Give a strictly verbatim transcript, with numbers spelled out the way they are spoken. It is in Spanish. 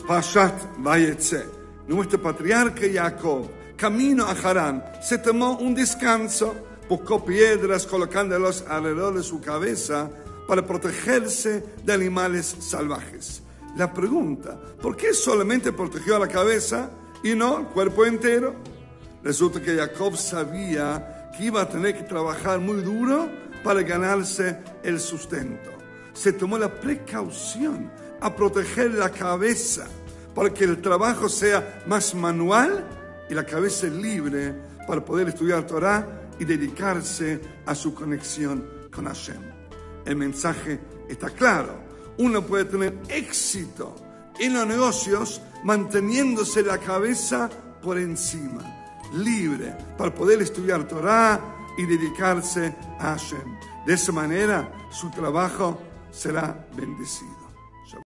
Parashat Vayetze, nuestro patriarca Jacob, camino a Harán, se tomó un descanso, buscó piedras colocándolas alrededor de su cabeza para protegerse de animales salvajes. La pregunta, ¿por qué solamente protegió la cabeza y no el cuerpo entero? Resulta que Jacob sabía que iba a tener que trabajar muy duro para ganarse el sustento. Se tomó la precaución a proteger la cabeza para que el trabajo sea más manual y la cabeza libre para poder estudiar Torah y dedicarse a su conexión con Hashem. El mensaje está claro. Uno puede tener éxito en los negocios manteniéndose la cabeza por encima, libre, para poder estudiar Torah y dedicarse a Hashem. De esa manera, su trabajo será bendecido.